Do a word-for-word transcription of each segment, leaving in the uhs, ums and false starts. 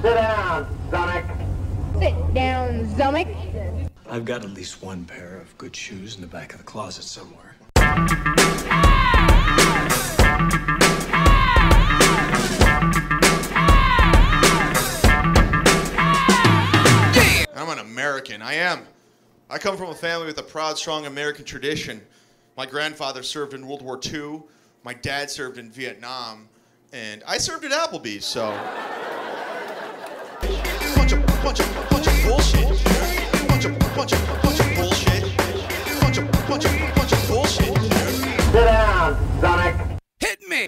Sit down, Zumock. Sit down, Zumock. I've got at least one pair of good shoes in the back of the closet somewhere. I'm an American. I am. I come from a family with a proud, strong American tradition. My grandfather served in World War Two. My dad served in Vietnam. And I served at Applebee's, so... bunch of, bunch of, bunch of bullshit. Bunch of, bunch of, bunch of bullshit. Bunch of, bunch of, bunch of bullshit. Sit down, Zumock. Hit me!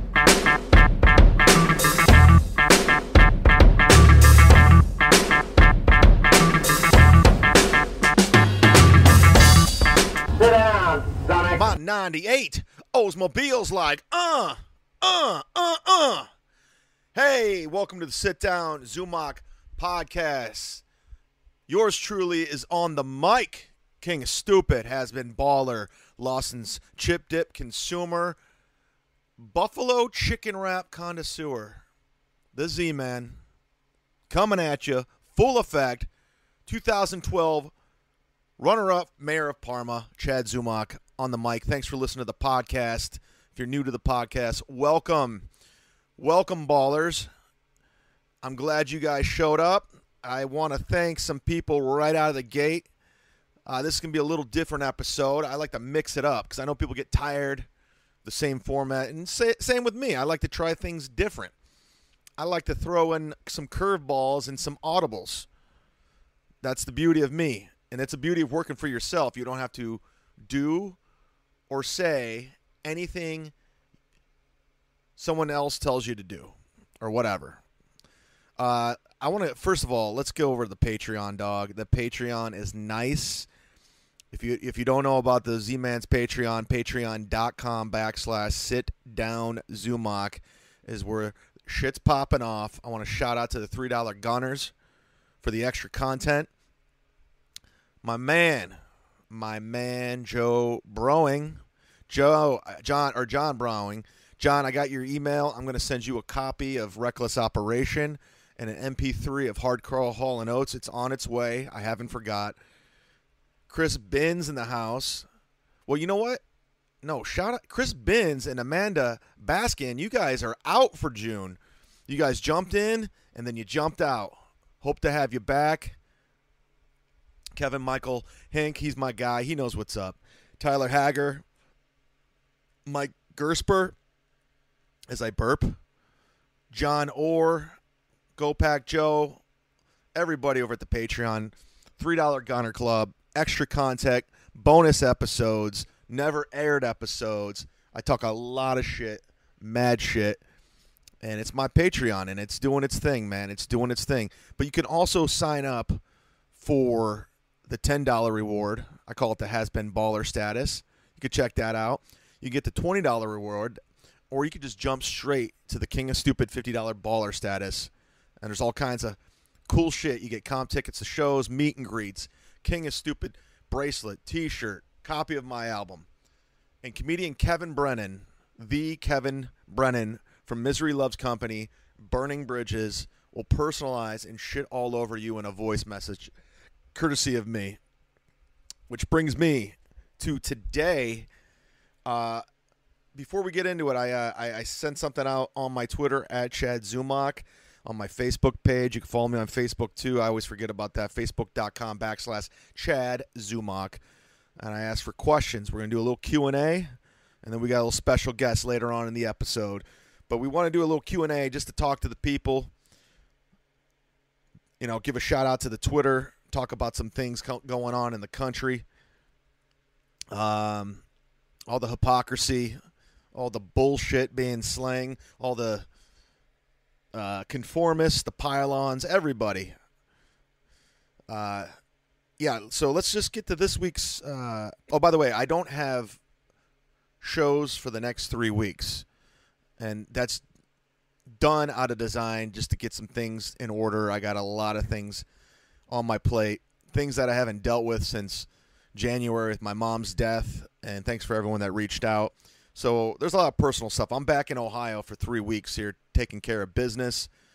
Sit down, Zumock. My ninety-eight Oldsmobile's like, uh, uh, uh, uh. Hey, welcome to the Sit Down Zumock podcast. Yours truly is on the mic. King of Stupid, has been baller, Lawson's chip dip consumer, Buffalo chicken wrap connoisseur, the Z-Man, coming at you, full effect, two thousand twelve runner-up mayor of Parma, Chad Zumock, on the mic. Thanks for listening to the podcast. If you're new to the podcast, welcome. Welcome, ballers. I'm glad you guys showed up. I want to thank some people right out of the gate. Uh, this is going to be a little different episode. I like to mix it up because I know people get tired of the same format. And say, same with me. I like to try things different. I like to throw in some curveballs and some audibles. That's the beauty of me. And it's the beauty of working for yourself. You don't have to do or say anything someone else tells you to do or whatever. Uh, I want to, first of all, let's go over to the Patreon, dog. The Patreon is nice. If you if you don't know about the Z-Man's Patreon, patreon.com backslash sit down Zumock is where shit's popping off. I want to shout out to the three dollar gunners for the extra content. My man, my man, Joe Browing, Joe, John, or John Browing. John, I got your email. I'm going to send you a copy of Reckless Operation and an M P three of Hardcore Hall and Oates. It's on its way. I haven't forgot. Chris Binns in the house. Well, you know what? No, shout out Chris Binns and Amanda Baskin. You guys are out for June. You guys jumped in and then you jumped out. Hope to have you back. Kevin Michael Hink, he's my guy. He knows what's up. Tyler Hager. Mike Gersper, as I burp. John Orr. Go Pack Joe. Everybody over at the Patreon. three dollar Gunner Club. Extra content. Bonus episodes. Never aired episodes. I talk a lot of shit. Mad shit. And it's my Patreon, and it's doing its thing, man. It's doing its thing. But you can also sign up for the ten dollar reward. I call it the Has Been Baller status. You can check that out. You get the twenty dollar reward, or you could just jump straight to the King of Stupid fifty dollar baller status. And there's all kinds of cool shit. You get comp tickets to shows, meet and greets, King of Stupid bracelet, t-shirt, copy of my album. And comedian Kevin Brennan, the Kevin Brennan from Misery Loves Company, Burning Bridges, will personalize and shit all over you in a voice message, courtesy of me. Which brings me to today. Uh, before we get into it, I, uh, I I sent something out on my Twitter at Chad Zumock, on my Facebook page. You can follow me on Facebook too. I always forget about that. Facebook.com backslash Chad Zumock. And I asked for questions. We're going to do a little Q and A, and then we got a little special guest later on in the episode. But we want to do a little Q and A just to talk to the people. You know, give a shout out to the Twitter. Talk about some things co- going on in the country. Um, all the hypocrisy, all the bullshit being slang, all the uh, conformists, the pylons, everybody. Uh, yeah, so let's just get to this week's. Uh, oh, by the way, I don't have shows for the next three weeks, and that's done out of design just to get some things in order. I got a lot of things on my plate, things that I haven't dealt with since January with my mom's death, and thanks for everyone that reached out. So there's a lot of personal stuff. I'm back in Ohio for three weeks here taking care of business.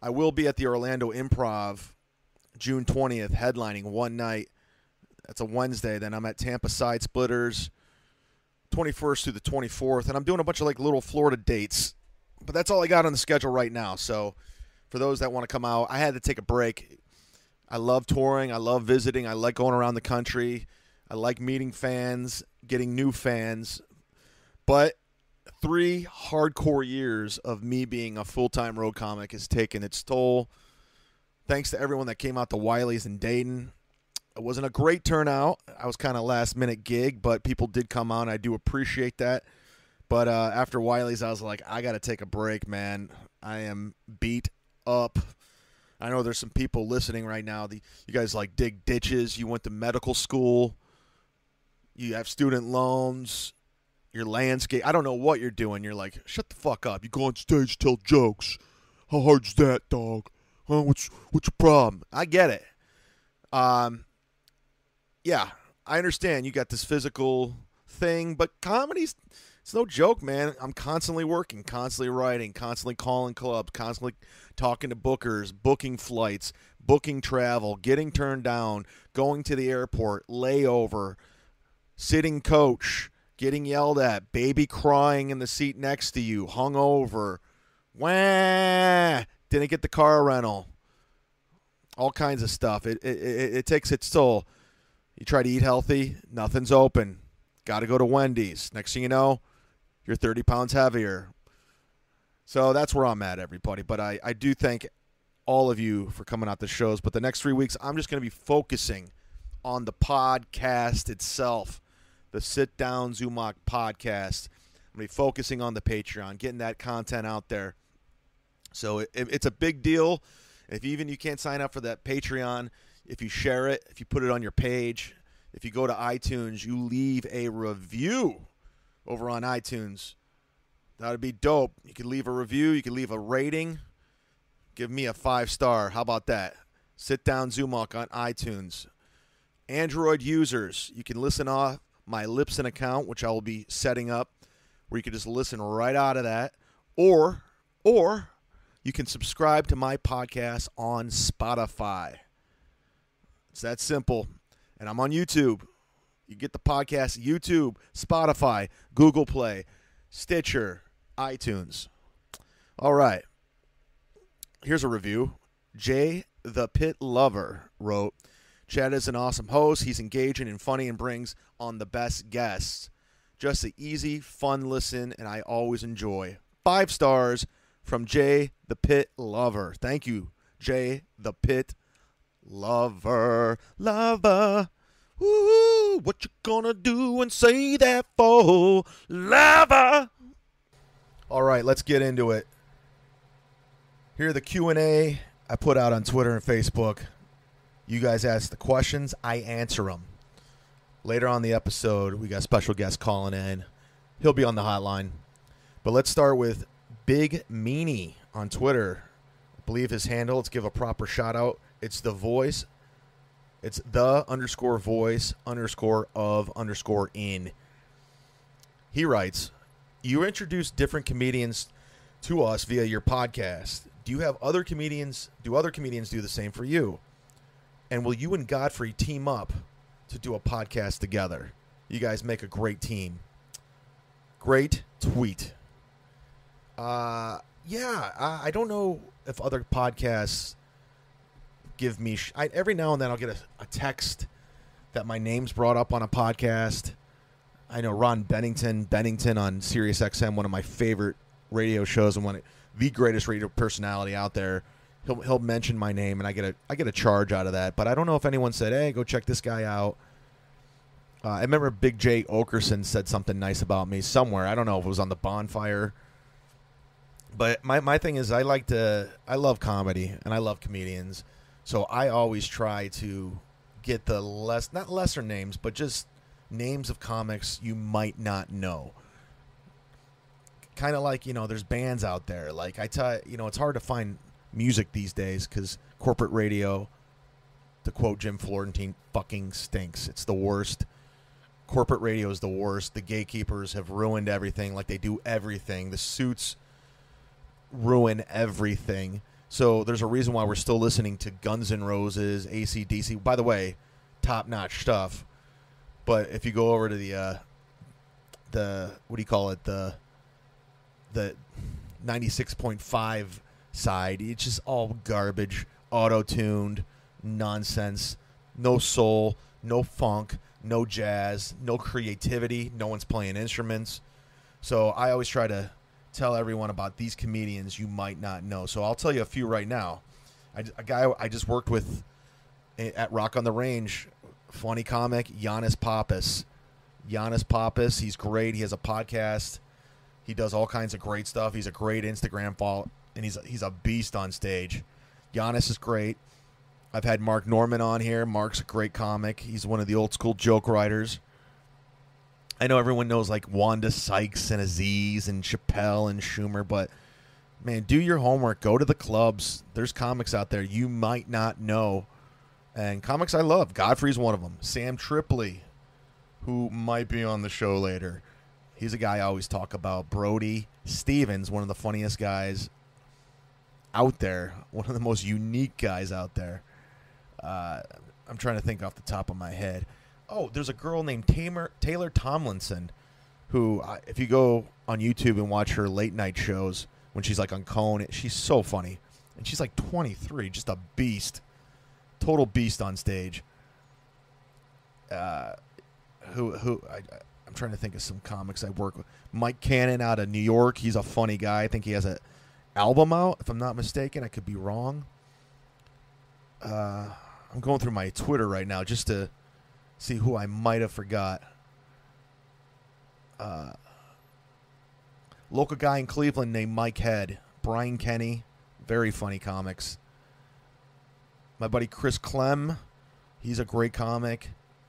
I will be at the Orlando Improv June twentieth, headlining one night. That's a Wednesday. Then I'm at Tampa Side Splitters twenty-first through the twenty-fourth. And I'm doing a bunch of like little Florida dates. But that's all I got on the schedule right now. So for those that want to come out, I had to take a break. I love touring. I love visiting. I like going around the country. I like meeting fans, getting new fans. But three hardcore years of me being a full-time road comic has taken its toll. Thanks to everyone that came out to Wiley's in Dayton. It wasn't a great turnout. I was kind of last-minute gig, but people did come out, and I do appreciate that. But uh, after Wiley's, I was like, I got to take a break, man. I am beat up. I know there's some people listening right now. The, you guys like dig ditches. You went to medical school. You have student loans. Your landscape. I don't know what you're doing. You're like, shut the fuck up. You go on stage, tell jokes. How hard's that, dog? Huh? What's what's your problem? I get it. Um, yeah, I understand. You got this physical thing, but comedy's it's no joke, man. I'm constantly working, constantly writing, constantly calling clubs, constantly talking to bookers, booking flights, booking travel, getting turned down, going to the airport, layover, sitting coach, getting yelled at, baby crying in the seat next to you, hungover, wah, didn't get the car rental, all kinds of stuff. It, it, it, it takes its toll. You try to eat healthy, nothing's open. Got to go to Wendy's. Next thing you know, you're thirty pounds heavier. So that's where I'm at, everybody. But I, I do thank all of you for coming out to shows. But the next three weeks, I'm just going to be focusing on the podcast itself, the Sit Down Zumock podcast. I'm going to be focusing on the Patreon, getting that content out there. So it, it's a big deal. If even you can't sign up for that Patreon, if you share it, if you put it on your page, if you go to iTunes, you leave a review over on iTunes. That would be dope. You can leave a review. You can leave a rating. Give me a five-star. How about that? Sit Down Zumock on iTunes. Android users, you can listen off my Libsyn account, which I will be setting up, where you can just listen right out of that. Or, or you can subscribe to my podcast on Spotify. It's that simple. And I'm on YouTube. You get the podcast YouTube, Spotify, Google Play, Stitcher, iTunes. All right. Here's a review. Jay the Pit Lover wrote, Chad is an awesome host. He's engaging and funny and brings on the best guests. Just an easy, fun listen, and I always enjoy. Five stars from Jay the Pit Lover. Thank you, Jay the Pit Lover. Lover. Woo, what you gonna do and say that for? Lover. All right, let's get into it. Here are the Q and A I put out on Twitter and Facebook. You guys ask the questions, I answer them. Later on in the episode, we got a special guest calling in. He'll be on the hotline. But let's start with Big Meanie on Twitter. I believe his handle, let's give a proper shout out. It's the voice. It's the underscore voice underscore of underscore in. He writes, you introduce different comedians to us via your podcast. Do you have other comedians, do other comedians do the same for you? And will you and Godfrey team up to do a podcast together? You guys make a great team. Great tweet. Uh, yeah, I, I don't know if other podcasts give me... Sh- I, every now and then I'll get a, a text that my name's brought up on a podcast. I know Ron Bennington, Bennington on Sirius X M, one of my favorite radio shows and one of the greatest radio personality out there. He'll he'll mention my name, and I get a I get a charge out of that. But I don't know if anyone said, "Hey, go check this guy out." Uh, I remember Big J Okerson said something nice about me somewhere. I don't know if it was on the Bonfire. But my my thing is, I like to I love comedy and I love comedians, so I always try to get the less not lesser names, but just names of comics you might not know. Kind of like, you know, there's bands out there. Like I tell you know, it's hard to find music these days because corporate radio, to quote Jim Florentine, fucking stinks. It's the worst. Corporate radio is the worst. The gatekeepers have ruined everything, like they do everything. The suits ruin everything. So there's a reason why we're still listening to Guns N' Roses, A C D C. By the way, top-notch stuff. But if you go over to the, uh, the what do you call it, the the ninety-six point five side, it's just all garbage, auto-tuned, nonsense, no soul, no funk, no jazz, no creativity, no one's playing instruments. So I always try to tell everyone about these comedians you might not know. So I'll tell you a few right now. I, a guy I just worked with at Rock on the Range, funny comic, Giannis Pappas. Giannis Pappas, he's great. He has a podcast. He does all kinds of great stuff. He's a great Instagram follow, and he's he's a beast on stage. Giannis is great. I've had Mark Norman on here. Mark's a great comic. He's one of the old school joke writers. I know everyone knows like Wanda Sykes and Aziz and Chappelle and Schumer, but man, do your homework. Go to the clubs. There's comics out there you might not know. And comics I love. Godfrey's one of them. Sam Tripoli, who might be on the show later. He's a guy I always talk about. Brody Stevens, one of the funniest guys out there. One of the most unique guys out there. Uh, I'm trying to think off the top of my head. Oh, there's a girl named Tamer, Taylor Tomlinson who, uh, if you go on YouTube and watch her late night shows when she's like on Conan, she's so funny. And she's like twenty-three, just a beast. Total beast on stage. Uh, who who I, I'm trying to think of some comics I work with. Mike Cannon out of New York. He's a funny guy. I think he has an album out, if I'm not mistaken. I could be wrong. Uh, I'm going through my Twitter right now just to see who I might have forgot. Uh, local guy in Cleveland named Mike Head. Brian Kenny. Very funny comics. My buddy Chris Clem. He's a great comic.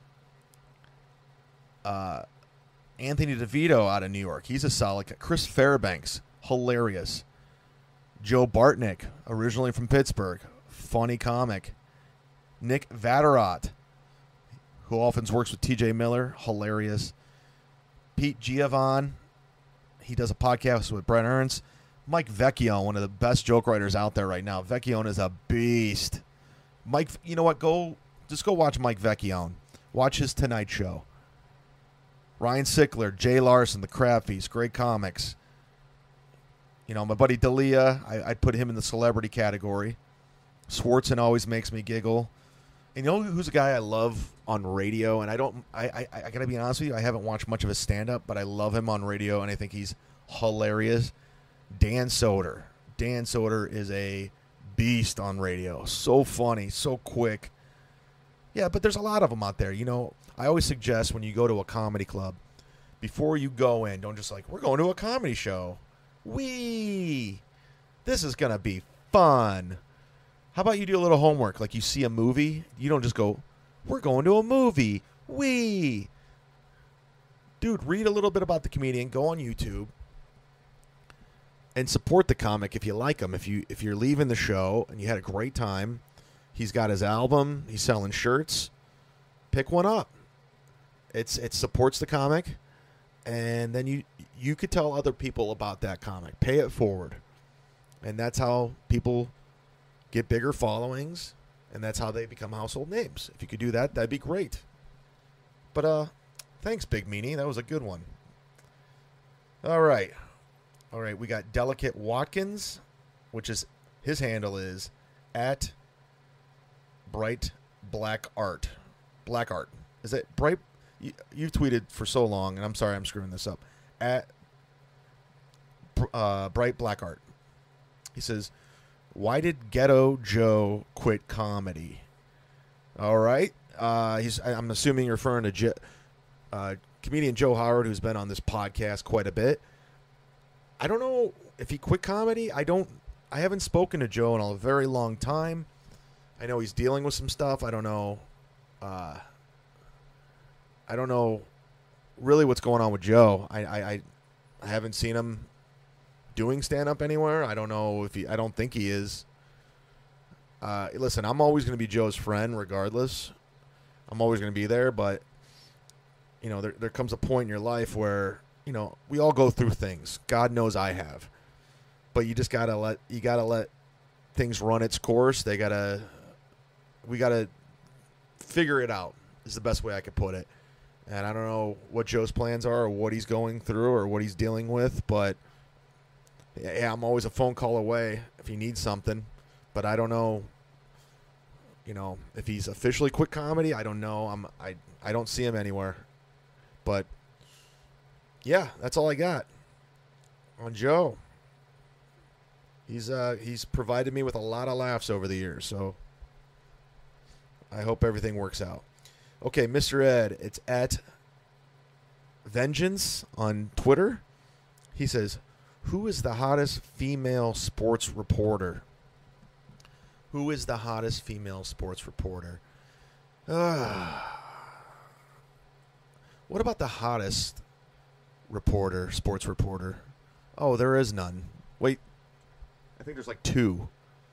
Uh, Anthony DeVito out of New York. He's a solid. Chris Fairbanks. Hilarious. Joe Bartnick. Originally from Pittsburgh. Funny comic. Nick Vatterott, who often works with T J Miller. Hilarious. Pete Giovanni. He does a podcast with Brett Ernst. Mike Vecchione, one of the best joke writers out there right now. Vecchione is a beast. Mike, you know what? Go, just go watch Mike Vecchione. Watch his Tonight Show. Ryan Sickler, Jay Larson, The Crab Feast, great comics. You know, my buddy D'Elia, I, I'd put him in the celebrity category. Swartzen always makes me giggle. And you know who's a guy I love on radio? And I don't, I, I, I gotta be honest with you, I haven't watched much of his stand-up, but I love him on radio, and I think he's hilarious. Dan Soder. Dan Soder is a beast on radio. So funny, so quick. Yeah, but there's a lot of them out there. You know, I always suggest when you go to a comedy club, before you go in, don't just like, we're going to a comedy show. Wee! This is going to be fun. How about you do a little homework? Like you see a movie, you don't just go, we're going to a movie. Wee! Dude, read a little bit about the comedian. Go on YouTube. And support the comic if you like him. If you if you're leaving the show and you had a great time, he's got his album, he's selling shirts. Pick one up. It's it supports the comic, and then you you could tell other people about that comic. Pay it forward, and that's how people get bigger followings, and that's how they become household names. If you could do that, that'd be great. But uh, thanks, Big Meanie. That was a good one. All right. All right, we got Delicate Watkins, which is, his handle is at Bright Black Art. Black Art. Is it Bright? You, you've tweeted for so long, and I'm sorry I'm screwing this up. At uh, Bright Black Art. He says, why did Ghetto Joe quit comedy? All right. Uh, he's. I'm assuming you're referring to Je- uh, comedian Joe Howard, who's been on this podcast quite a bit. I don't know if he quit comedy. I don't. I haven't spoken to Joe in a very long time. I know he's dealing with some stuff. I don't know. Uh, I don't know really what's going on with Joe. I I, I haven't seen him doing stand-up anywhere. I don't know if he. I don't think he is. Uh, listen, I'm always going to be Joe's friend, regardless. I'm always going to be there, but you know, there there comes a point in your life where, you know, we all go through things. God knows I have. But you just gotta let you gotta let things run its course. They gotta, we gotta figure it out. Is the best way I could put it. And I don't know what Joe's plans are or what he's going through or what he's dealing with, but yeah, I'm always a phone call away if he needs something. But I don't know, you know, if he's officially quit comedy. I don't know. I'm I I don't see him anywhere. But yeah, that's all I got on Joe. He's uh he's provided me with a lot of laughs over the years, so I hope everything works out. Okay, Mister Ed, it's at Vengeance on Twitter. He says, who is the hottest female sports reporter? Who is the hottest female sports reporter? Uh, what about the hottest reporter, sports reporter? Oh, there is none. Wait, I think there's like two.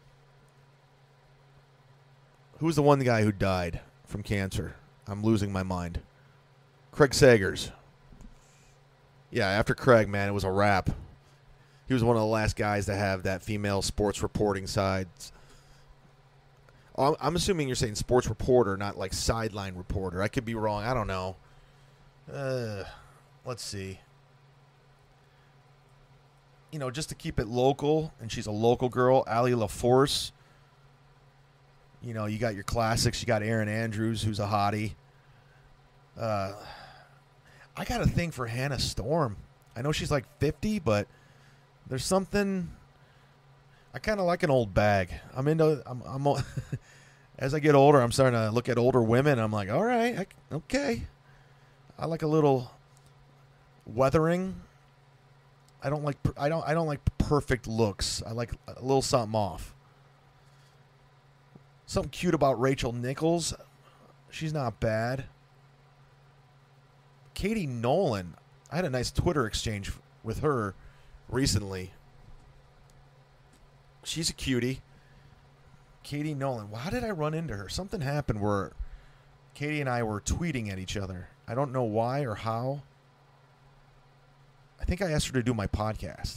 Who's the one guy who died from cancer? I'm losing my mind. Craig Sagers. Yeah, after Craig, man, it was a wrap. He was one of the last guys to have that female sports reporting side. Oh, I'm assuming you're saying sports reporter, not like sideline reporter. I could be wrong. I don't know. Uh, let's see. You know, just to keep it local, and she's a local girl, Allie LaForce. You know, you got your classics. You got Erin Andrews, who's a hottie. Uh, I got a thing for Hannah Storm. I know she's like fifty, but there's something. I kind of like an old bag. I'm into. I'm. I'm as I get older, I'm starting to look at older women. I'm like, all right, I, okay. I like a little weathering. I don't like. I don't. I don't like perfect looks. I like a little something off. Something cute about Rachel Nichols. She's not bad. Katie Nolan. I had a nice Twitter exchange with her recently. She's a cutie. Katie Nolan. Well, how did I run into her? Something happened where Katie and I were tweeting at each other. I don't know why or how. I think I asked her to do my podcast.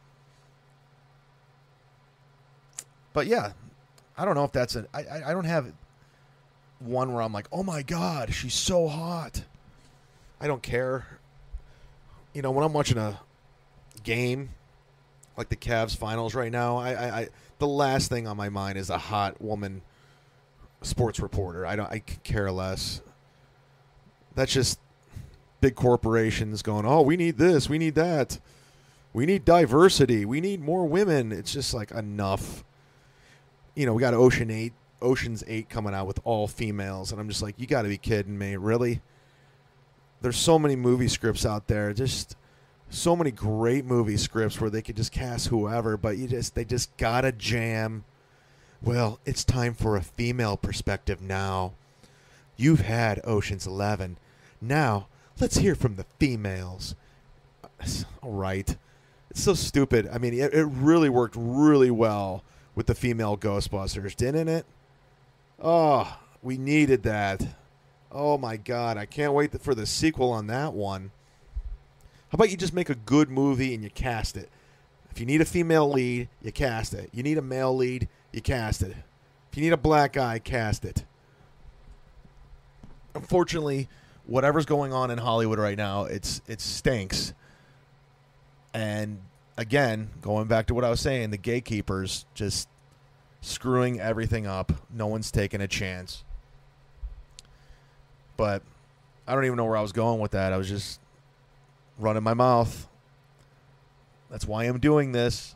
But yeah, I don't know if that's a. I, I, I don't have one where I'm like, oh my God, she's so hot. I don't care. You know, when I'm watching a game like the Cavs finals right now, I, I, I the last thing on my mind is a hot woman sports reporter. I don't. I could care less. That's just big corporations going, oh, we need this, we need that, we need diversity, we need more women. It's just like enough. You know, we got Ocean Eight, Ocean's Eight coming out with all females, and I'm just like, you got to be kidding me, really? There's so many movie scripts out there, just so many great movie scripts where they could just cast whoever, but you just they just gotta jam. Well, it's time for a female perspective now. You've had Ocean's Eleven. Now, let's hear from the females. All right. It's so stupid. I mean, it, it really worked really well with the female Ghostbusters, didn't it? Oh, we needed that. Oh, my God. I can't wait for the sequel on that one. How about you just make a good movie and you cast it? If you need a female lead, you cast it. You need a male lead, you cast it. If you need a black guy, cast it. Unfortunately, whatever's going on in Hollywood right now, it's it stinks. And again, going back to what I was saying, the gatekeepers just screwing everything up. No one's taking a chance. But I don't even know where I was going with that. I was just running my mouth. That's why I'm doing this.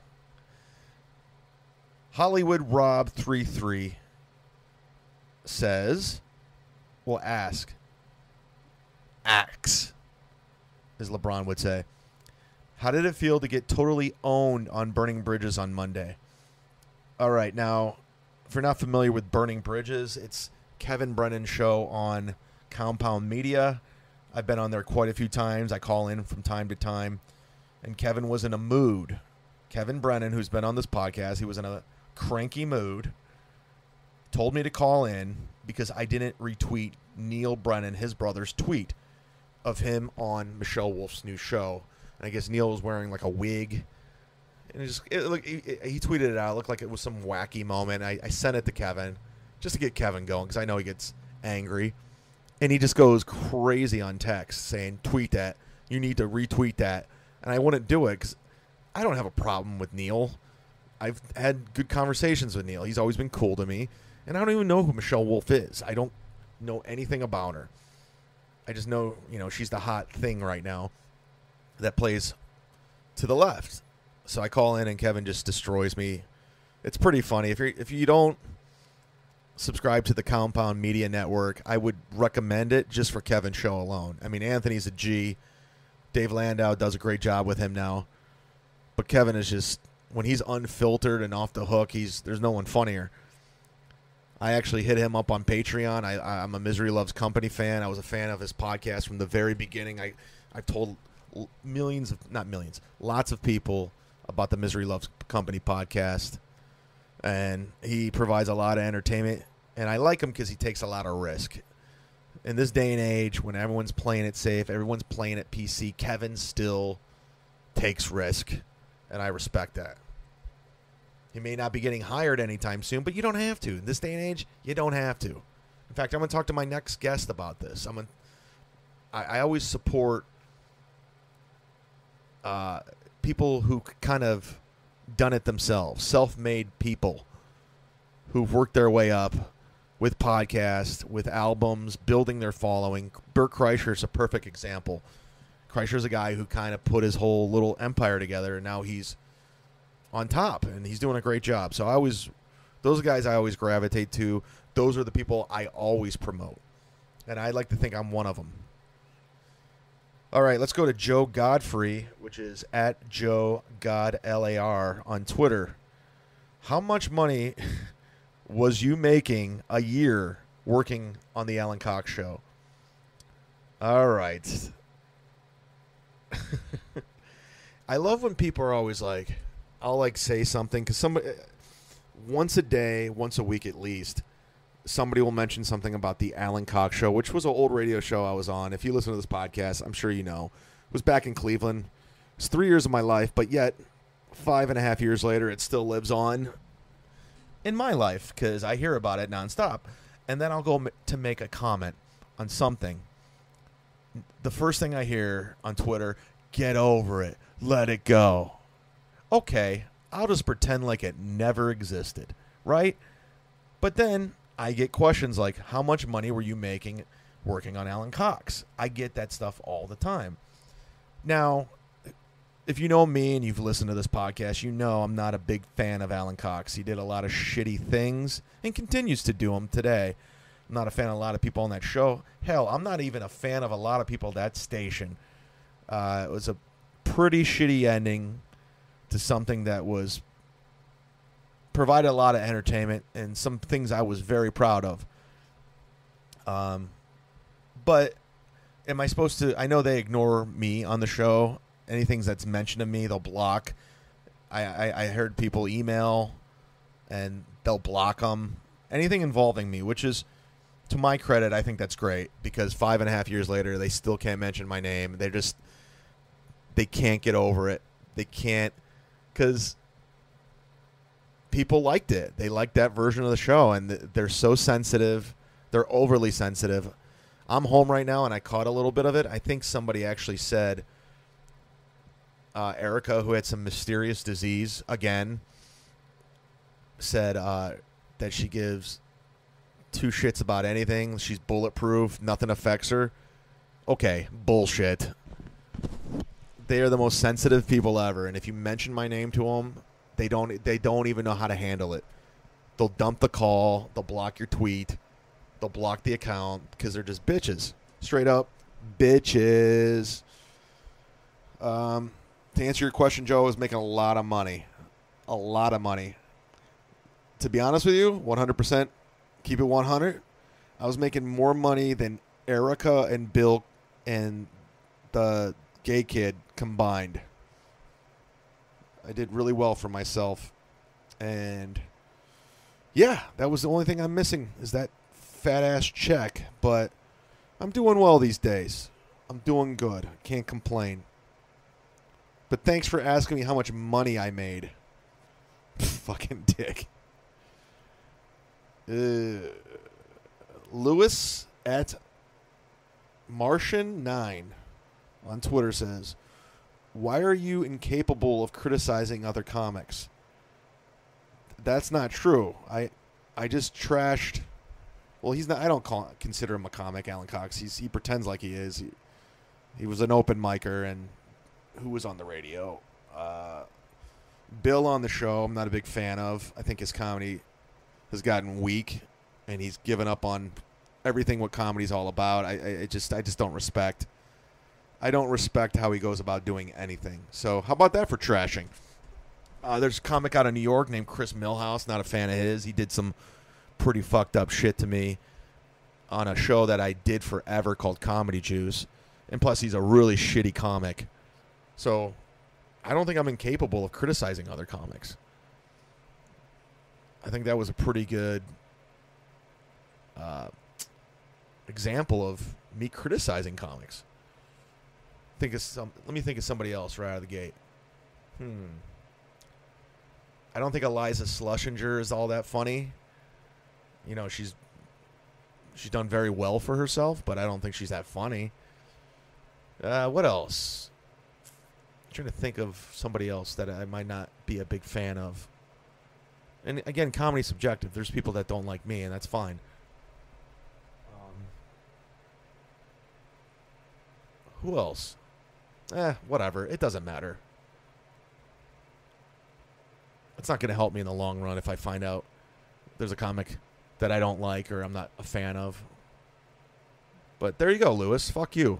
Hollywood Rob thirty-three says, well, ask. Axe, as LeBron would say. How did it feel to get totally owned on Burning Bridges on Monday? All right, now, if you're not familiar with Burning Bridges, it's Kevin Brennan's show on Compound Media. I've been on there quite a few times. I call in from time to time. And Kevin was in a mood. Kevin Brennan, who's been on this podcast, he was in a cranky mood. Told me to call in because I didn't retweet Neil Brennan, his brother's tweet of him on Michelle Wolf's new show. And I guess Neil was wearing like a wig. And it just it, look, he, he tweeted it out. It looked like it was some wacky moment. I, I sent it to Kevin just to get Kevin going because I know he gets angry. And he just goes crazy on text saying, tweet that. You need to retweet that. And I wouldn't do it because I don't have a problem with Neil. I've had good conversations with Neil. He's always been cool to me. And I don't even know who Michelle Wolf is. I don't know anything about her. I just know, you know, she's the hot thing right now that plays to the left. So I call in and Kevin just destroys me. It's pretty funny. If you if you don't subscribe to the Compound Media Network, I would recommend it just for Kevin's show alone. I mean, Anthony's a G. Dave Landau does a great job with him now. But Kevin is just, when he's unfiltered and off the hook, he's there's no one funnier. I actually hit him up on Patreon. I, I'm a Misery Loves Company fan. I was a fan of his podcast from the very beginning. I, I've told millions of, not millions, lots of people about the Misery Loves Company podcast. And he provides a lot of entertainment. And I like him because he takes a lot of risk. In this day and age, when everyone's playing it safe, everyone's playing it P C, Kevin still takes risk. And I respect that. He may not be getting hired anytime soon, but you don't have to. In this day and age, you don't have to. In fact, I'm going to talk to my next guest about this. I'm gonna, I, I always support uh, people who kind of done it themselves, self-made people who've worked their way up with podcasts, with albums, building their following. Bert Kreischer's a perfect example. Kreischer's a guy who kind of put his whole little empire together, and now he's on top, and he's doing a great job. So I always, those guys I always gravitate to. Those are the people I always promote, and I like to think I'm one of them. All right, let's go to Joe Godfrey, which is at Joe God L A R on Twitter. How much money was you making a year working on the Alan Cox Show? All right. I love when people are always like, I'll like say something because somebody once a day, once a week at least, somebody will mention something about the Alan Cox Show, which was an old radio show I was on. If you listen to this podcast, I'm sure you know. It was back in Cleveland. It's three years of my life, but yet five and a half years later, it still lives on in my life because I hear about it nonstop. And then I'll go to make a comment on something. The first thing I hear on Twitter, get over it, let it go. Okay, I'll just pretend like it never existed, right? But then I get questions like, how much money were you making working on Alan Cox? I get that stuff all the time. Now, if you know me and you've listened to this podcast, you know I'm not a big fan of Alan Cox. He did a lot of shitty things and continues to do them today. I'm not a fan of a lot of people on that show. Hell, I'm not even a fan of a lot of people at that station. Uh, it was a pretty shitty ending to something that was provided a lot of entertainment and some things I was very proud of. Um, but am I supposed to? I know they ignore me on the show. Anything that's mentioned to me, they'll block. I, I, I heard people email and they'll block them. Anything involving me, which is, to my credit, I think that's great because five and a half years later, they still can't mention my name. They're just, they can't get over it. They can't. Because people liked it. They liked that version of the show, and they're so sensitive. They're overly sensitive. I'm home right now, and I caught a little bit of it. I think somebody actually said uh, Erica, who had some mysterious disease, again, said uh, that she gives two shits about anything. She's bulletproof. Nothing affects her. Okay, bullshit. They are the most sensitive people ever, and if you mention my name to them, they don't they don't even know how to handle it. They'll dump the call, they'll block your tweet, they'll block the account because they're just bitches. Straight up bitches. Um, to answer your question, Joe, I was making a lot of money. A lot of money. To be honest with you, one hundred percent, keep it one hundred. I was making more money than Erica and Bill and the gay kid combined. I did really well for myself, and yeah, that was the only thing I'm missing is that fat ass check. But I'm doing well these days. I'm doing good. I can't complain. But thanks for asking me how much money I made. Fucking dick. Uh, Lewis at Martian nine on Twitter says, why are you incapable of criticizing other comics? That's not true. I I just trashed. Well, he's not. I don't call consider him a comic, Alan Cox. He's he pretends like he is. He, he was an open micer, and who was on the radio? Uh, Bill on the show. I'm not a big fan of. I think his comedy has gotten weak, and he's given up on everything what comedy's all about. I, I, I just I just don't respect. I don't respect how he goes about doing anything. So how about that for trashing? Uh, there's a comic out of New York named Chris Milhouse. Not a fan of his. He did some pretty fucked up shit to me on a show that I did forever called Comedy Juice. And plus, he's a really shitty comic. So I don't think I'm incapable of criticizing other comics. I think that was a pretty good uh, example of me criticizing comics. Think of some. Let me think of somebody else right out of the gate. Hmm. I don't think Eliza Schlesinger is all that funny. You know, she's she's done very well for herself, but I don't think she's that funny. Uh, what else? I'm trying to think of somebody else that I might not be a big fan of. And again, comedy's subjective. There's people that don't like me, and that's fine. Um, who else? Eh, whatever. It doesn't matter. It's not going to help me in the long run if I find out there's a comic that I don't like or I'm not a fan of. But there you go, Lewis. Fuck you.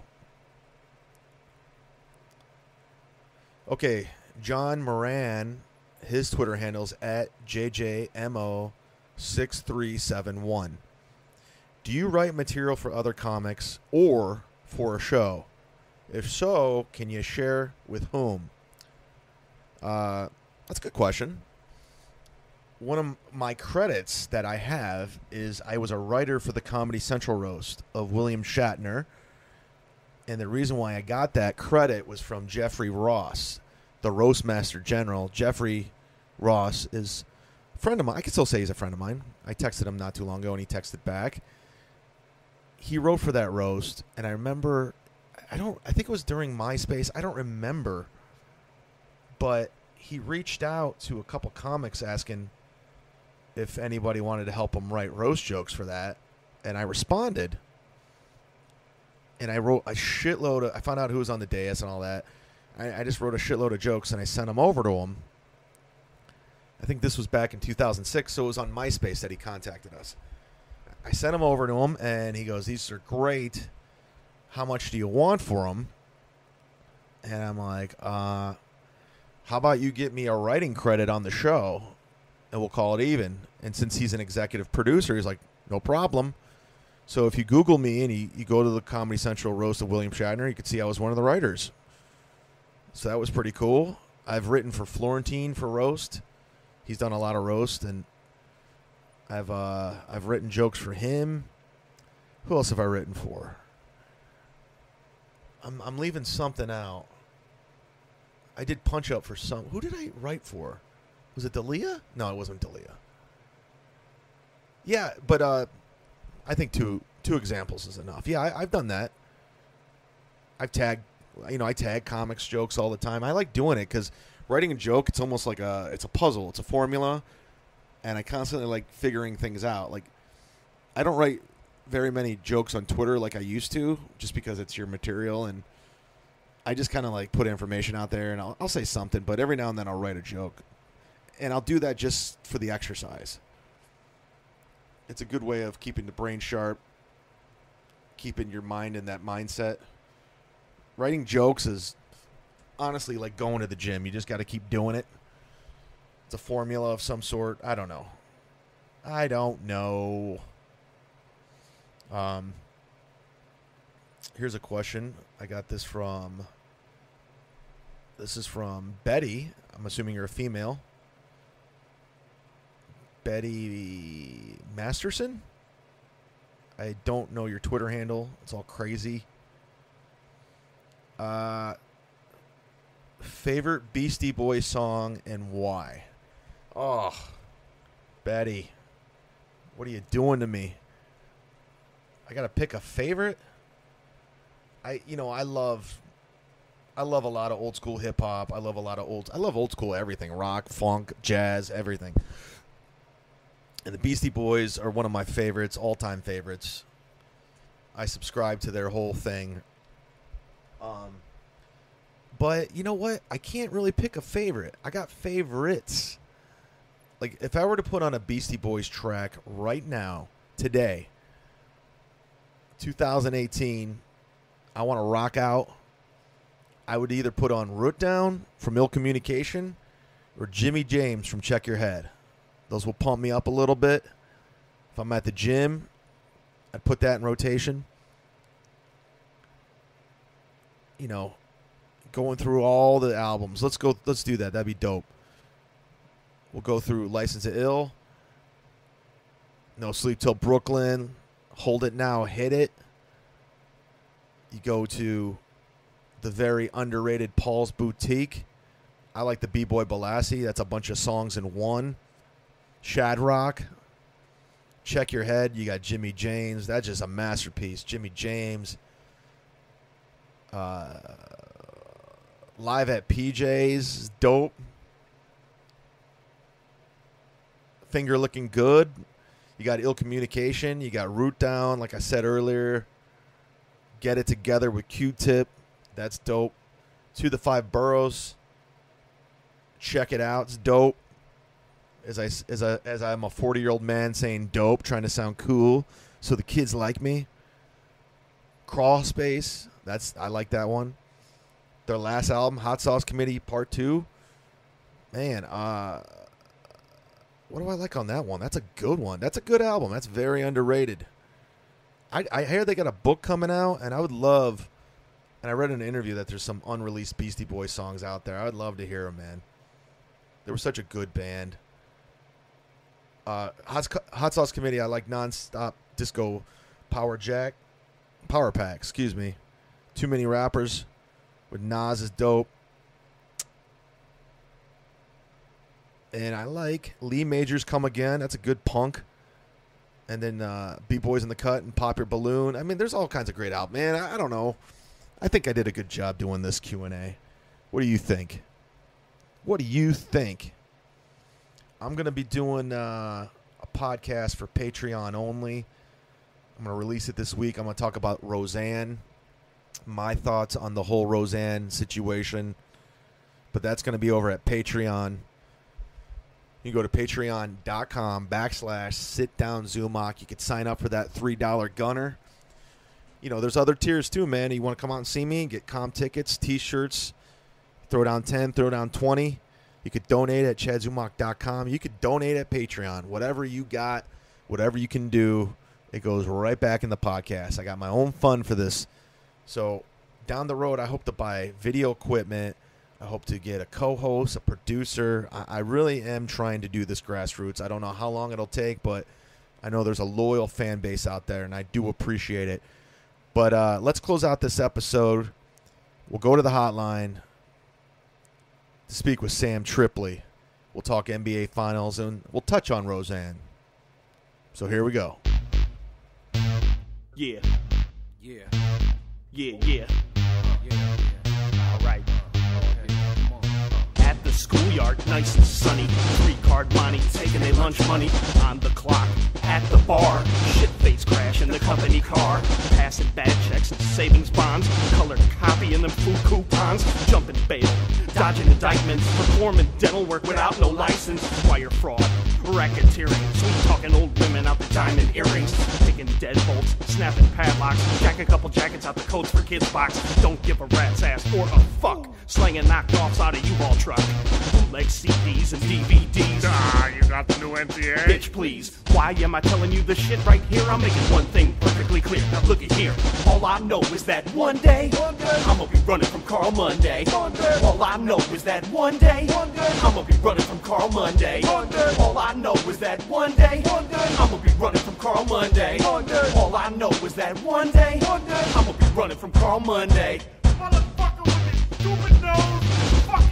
Okay, John Moran, his Twitter handle's at J J M O six three seven one. Do you write material for other comics or for a show? If so, can you share with whom? Uh, that's a good question. One of my credits that I have is I was a writer for the Comedy Central roast of William Shatner. And the reason why I got that credit was from Jeffrey Ross, the roast master general. Jeffrey Ross is a friend of mine. I can still say he's a friend of mine. I texted him not too long ago, and he texted back. He wrote for that roast, and I remember, I don't, I think it was during MySpace. I don't remember, but he reached out to a couple comics asking if anybody wanted to help him write roast jokes for that, and I responded. And I wrote a shitload of, I found out who was on the dais and all that. I, I just wrote a shitload of jokes, and I sent them over to him. I think this was back in two thousand six, so it was on MySpace that he contacted us. I sent them over to him, and he goes, these are great. How much do you want for them? And I'm like, uh, how about you get me a writing credit on the show, and we'll call it even. And since he's an executive producer, he's like, no problem. So if you Google me and you, you go to the Comedy Central roast of William Shatner, you can see I was one of the writers. So that was pretty cool. I've written for Florentine for roast. He's done a lot of roast, and I've uh, I've written jokes for him. Who else have I written for? I'm I'm leaving something out. I did Punch Up for some. Who did I write for? Was it Dalia? No, it wasn't Dalia. Yeah, but uh, I think two two examples is enough. Yeah, I, I've done that. I've tagged, you know, I tag comics jokes all the time. I like doing it because writing a joke, it's almost like a it's a puzzle. It's a formula, and I constantly like figuring things out. Like, I don't write very many jokes on Twitter like I used to, just because it's your material, and I just kind of like put information out there, and I'll, I'll say something, but every now and then I'll write a joke, and I'll do that just for the exercise. It's a good way of keeping the brain sharp, keeping your mind in that mindset. Writing jokes is honestly like going to the gym. You just got to keep doing it. It's a formula of some sort. I don't know. I don't know. Um, here's a question. I got this from, this is from Betty. I'm assuming you're a female. Betty Masterson? I don't know your Twitter handle. It's all crazy. Uh, Favorite Beastie Boys song and why? Oh, Betty, what are you doing to me? I gotta pick a favorite. I, you know, I love, I love a lot of old school hip hop. I love a lot of old. I love old school everything: rock, funk, jazz, everything. And the Beastie Boys are one of my favorites, all time favorites. I subscribe to their whole thing. Um, but you know what? I can't really pick a favorite. I got favorites. Like, if I were to put on a Beastie Boys track right now, today, two thousand eighteen, I want to rock out, I would either put on Root Down from Ill Communication or Jimmy James from Check Your Head. Those will pump me up a little bit. If I'm at the gym, I'd put that in rotation. You know, going through all the albums. Let's go. Let's do that. That'd be dope. We'll go through License to Ill, No Sleep Till Brooklyn, Hold It Now, Hit It. You go to the very underrated Paul's Boutique. I like the B-Boy Balassi. That's a bunch of songs in one. Shadrock. Check Your Head. You got Jimmy James. That's just a masterpiece. Jimmy James. Uh, Live at P J's. Dope. Finger Looking Good. You got Ill Communication. You got Root Down, like I said earlier. Get It Together with Q-Tip. That's dope. To the Five Boroughs. Check It Out. It's dope. As I as I as I'm a forty-year-old man saying dope, trying to sound cool, so the kids like me. Crawl Space. That's I like that one. Their last album, Hot Sauce Committee Part Two. Man, uh. What do I like on that one? That's a good one. That's a good album. That's very underrated. I, I hear they got a book coming out, and I would love, and I read in an interview that there's some unreleased Beastie Boys songs out there. I would love to hear them, man. They were such a good band. Uh, Hot, Hot Sauce Committee, I like Nonstop Disco Power Jack. Power Pack, excuse me. Too Many Rappers with Nas is dope. And I like Lee Majors Come Again. That's a good punk. And then uh, B-Boys in the Cut and Pop Your Balloon. I mean, there's all kinds of great albums. Man, I, I don't know. I think I did a good job doing this Q and A. What do you think? What do you think? I'm going to be doing uh, a podcast for Patreon only. I'm going to release it this week. I'm going to talk about Roseanne. My thoughts on the whole Roseanne situation. But that's going to be over at Patreon. You can go to patreon.com backslash sit down Zumock. You could sign up for that three dollar gunner. You know, there's other tiers too, man. You want to come out and see me, get comp tickets, t-shirts, throw down ten, throw down twenty. You could donate at chad zumock dot com. You could donate at Patreon. Whatever you got, whatever you can do, it goes right back in the podcast. I got my own fund for this. So down the road, I hope to buy video equipment. I hope to get a co-host, a producer. I, I really am trying to do this grassroots. I don't know how long it'll take, but I know there's a loyal fan base out there, and I do appreciate it. But uh, let's close out this episode. We'll go to the hotline to speak with Sam Tripoli. We'll talk N B A Finals, and we'll touch on Roseanne. So here we go. Yeah. Yeah. Yeah, yeah. Uh, yeah, yeah. All right. Okay, come on. At the schoolyard, nice and sunny. Three-card money, taking their lunch money. On the clock, at the bar. Shit-face crash in the company car. Passing bad checks and savings bonds. Colored copy and them food coupons. Jumping bail, dodging indictments. Performing dental work without no license. Wire fraud, racketeering. Sweet-talking old women out the diamond earrings. Picking deadbolts, snapping padlocks. Jack a couple jackets out the coats for kids box. Don't give a rat's ass or a fuck. Slanging knockoffs out of U-Haul truck. Bootleg C Ds and D V Ds. Ah, you got the new N C A? Bitch, please. Why am I telling you this shit right here? I'm making one thing perfectly clear. Now look at here. All I know is that one day, One day. I'm gonna be running from Carl Monday. Monday. All I know is that one day, One day. I'm gonna be running from Carl Monday. Monday. All I know is that one day, One day. I'm gonna be running from Carl Monday. Monday. All I know is that one day, One day. I'm gonna be running from Carl Monday. Motherfucker with his stupid nose. Fuck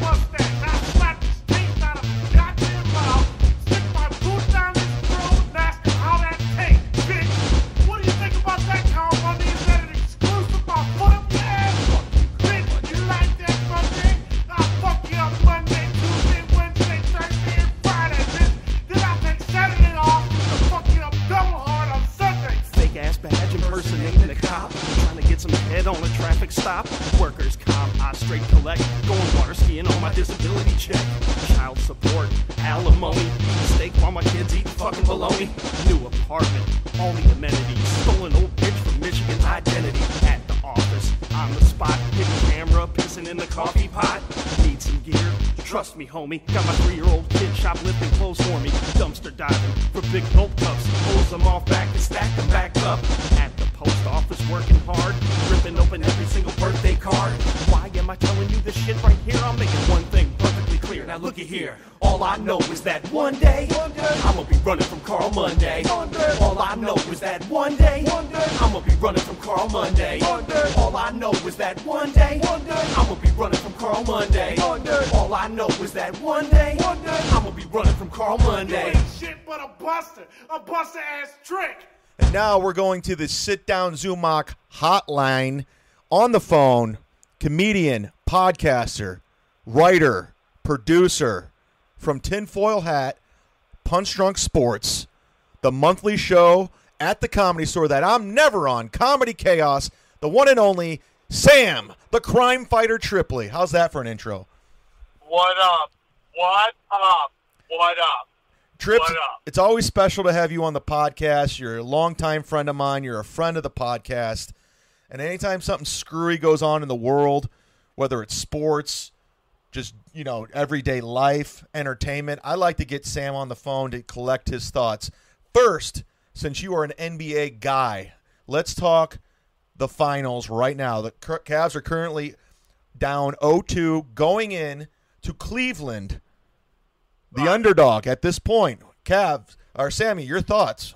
mustache. I slap his teeth out of his goddamn mouth, stick my boot down his throat, and ask him how that tastes, bitch. What do you think about that, Carl Monday? Is that an exclusive? I'll put up your ass. Fuck you, bitch. You like that, Monday? I'll fuck you up Monday, Tuesday, Wednesday, Thursday, and Friday, bitch. Then I'll take Saturday off to fuck you up double hard on Sunday. Fake ass badge impersonating a cop, trying to get some head on a traffic stop. Workers comp, I straight collect, going water skiing on my disability check. Child support, alimony, steak while my kids eat fucking bologna. New apartment, all the amenities, stolen old bitch from Michigan's identity. At the office, on the spot, hidden camera, pissing in the coffee pot. Need some gear? Trust me, homie. Got my three-year-old kid shoplifting clothes for me. Dumpster diving for big gulp cups. Pulls them off back and stack them back up. At the post office working hard, ripping open every single birthday card. Why am I telling you this shit right here? I'm making one thing perfectly clear. Now looky here. All I know is that one day, I'ma be running from Carl Monday. All I know is that one day, I'ma be running from Carl Monday. All I know is that one day, I'ma be running from Carl Monday. All I know is that one day, I'ma be running from Carl Monday. You ain't shit but a buster, a buster ass trick. And now we're going to the Sit Down Zumock hotline. On the phone, comedian, podcaster, writer, producer from Tinfoil Hat, Punch Drunk Sports, the monthly show at the Comedy Store that I'm never on, Comedy Chaos, the one and only Sam, the crime fighter Tripoli. How's that for an intro? What up? What up? What up? Trips, What up? it's always special to have you on the podcast. You're a longtime friend of mine. You're a friend of the podcast. And anytime something screwy goes on in the world, whether it's sports, just, you know, everyday life, entertainment, I like to get Sam on the phone to collect his thoughts. First, since you are an N B A guy, let's talk the finals right now. The Cavs are currently down oh two going in to Cleveland, the underdog at this point. Cavs, or Sammy, your thoughts?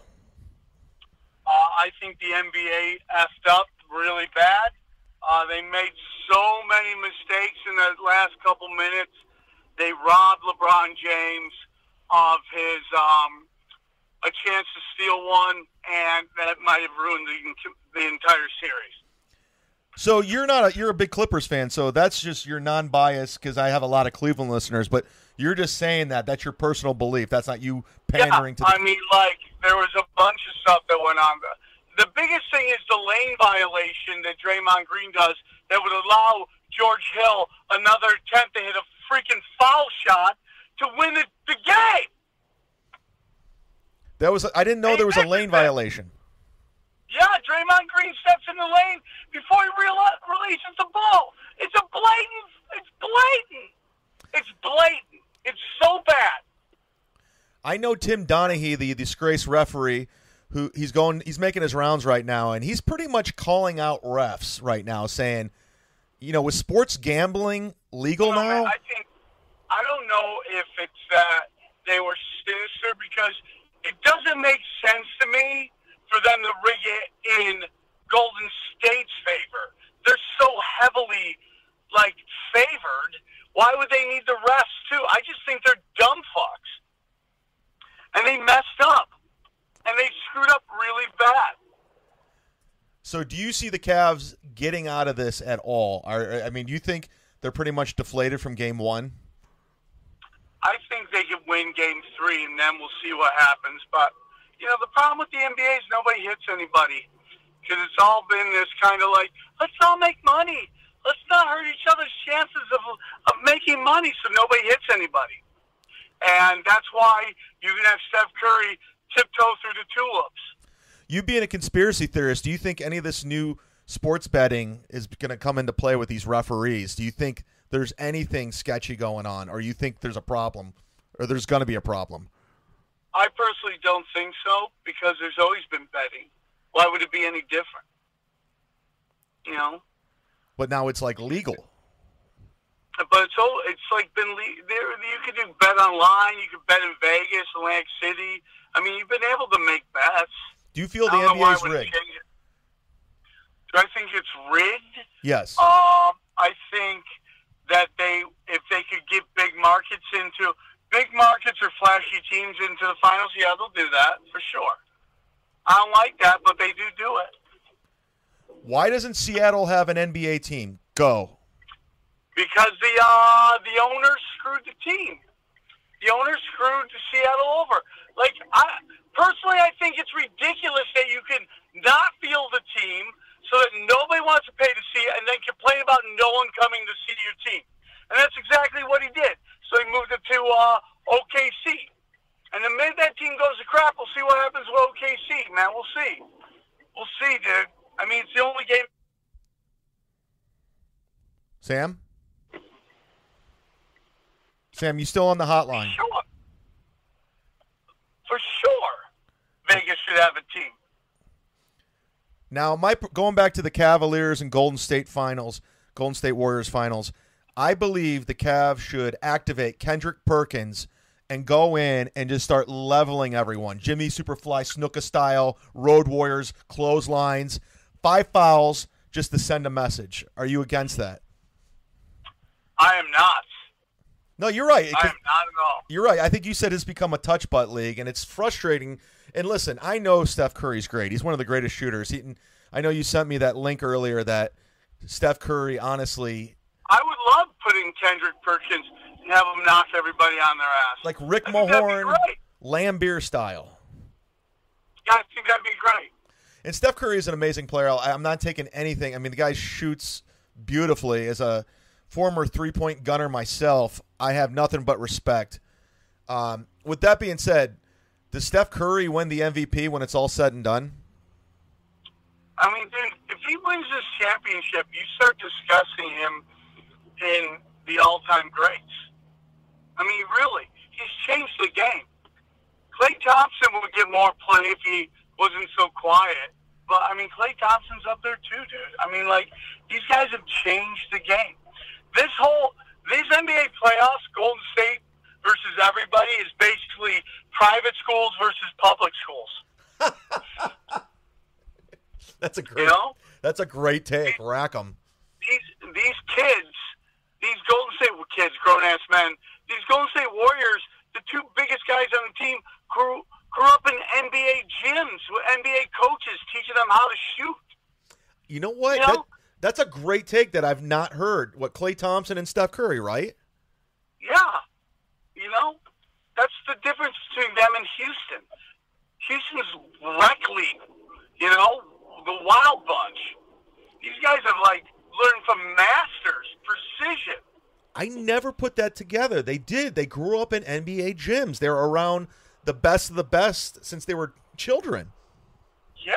Uh, I think the N B A effed up really bad. Uh, they made so many mistakes in the last couple minutes. They robbed LeBron James of his um, a chance to steal one, and that might have ruined the, the entire series. So you're not a, you're a big Clippers fan, so that's just your non-bias because I have a lot of Cleveland listeners, but you're just saying that. That's your personal belief. That's not you pandering yeah, to the... I mean, like, there was a bunch of stuff that went on. The biggest thing is the lane violation that Draymond Green does that would allow George Hill another attempt to hit a freaking foul shot to win the, the game. That was I didn't know Hey, there was a listen, lane man. violation. Yeah, Draymond Green steps in the lane before he real- releases the ball. It's a blatant. It's blatant. It's blatant. It's so bad. I know Tim Donaghy, the disgraced referee, who he's going he's making his rounds right now, and he's pretty much calling out refs right now, saying, you know, with sports gambling legal No, now? man, I think I don't know if it's that they were sinister because it doesn't make sense to me for them to rig it in Golden State's favor. They're so heavily, like, favored. Why would they need the refs, too? I just think they're dumb fucks. And they messed up. And they screwed up really bad. So do you see the Cavs getting out of this at all? Are, I mean, do you think they're pretty much deflated from game one? I think they could win game three, and then we'll see what happens. But, you know, the problem with the N B A is nobody hits anybody. Because it's all been this kind of like, let's all make money. Let's not hurt each other's chances of of making money so nobody hits anybody. And that's why you can have Steph Curry tiptoe through the tulips. You being a conspiracy theorist, do you think any of this new sports betting is going to come into play with these referees? Do you think there's anything sketchy going on, or you think there's a problem, or there's going to be a problem? I personally don't think so, because there's always been betting. Why would it be any different? You know? But now it's like legal. But it's all, it's like been le- there. You could do bet online. You could bet in Vegas, Atlantic City. I mean, you've been able to make bets. Do you feel I the don't know N B why A is it would rigged? change it. Do I think it's rigged? Yes. Um, I think that they, if they could get big markets into big markets or flashy teams into the finals. Yeah, they'll do that for sure. I don't like that, but they do do it. Why doesn't Seattle have an N B A team? Go. Because the uh, the owners screwed the team. The owners screwed Seattle over. Like, I personally, I think it's ridiculous that you can not field the team so that nobody wants to pay to see it and then complain about no one coming to see your team. And that's exactly what he did. So he moved it to uh, O K C. And the minute that team goes to crap, we'll see what happens with O K C, man. We'll see. We'll see, dude. I mean, it's the only game. Sam? Sam, you still on the hotline? Sure. For sure. Vegas should have a team. Now, my going back to the Cavaliers and Golden State finals, Golden State Warriors finals, I believe the Cavs should activate Kendrick Perkins and go in and just start leveling everyone. Jimmy Superfly Snuka style, Road Warriors, clotheslines, five fouls just to send a message. Are you against that? I am not. No, you're right. I am not at all. You're right. I think you said it's become a touch butt league, and it's frustrating. And listen, I know Steph Curry's great. He's one of the greatest shooters. He, I know you sent me that link earlier that Steph Curry, honestly, I would love putting Kendrick Perkins and have him knock everybody on their ass. like Rick I think that'd be Mahorn, great. Lambeer style. Yeah, I think that'd be great. And Steph Curry is an amazing player. I- I'm not taking anything. I mean, the guy shoots beautifully. As a former three-point gunner myself, I have nothing but respect. Um, with that being said, does Steph Curry win the M V P when it's all said and done? I mean, dude, if he wins this championship, you start discussing him in the all-time greats. I mean, really, he's changed the game. Klay Thompson would get more play if he wasn't so quiet. But, I mean, Klay Thompson's up there too, dude. I mean, like, these guys have changed the game. This whole, these N B A playoffs, Golden State versus everybody, is basically private schools versus public schools. That's a great. You know? That's a great take. Rack 'em. These these kids, these Golden State kids, grown ass men, these Golden State Warriors, the two biggest guys on the team, grew grew up in N B A gyms with N B A coaches teaching them how to shoot. You know what? You know? That, that's a great take that I've not heard. What, Klay Thompson and Steph Curry, right? Yeah. You know? That's the difference between them and Houston. Houston's rec league, you know, the Wild Bunch. These guys have, like, learned from masters, precision. I never put that together. They did. They grew up in N B A gyms. They're around the best of the best since they were children. Yeah.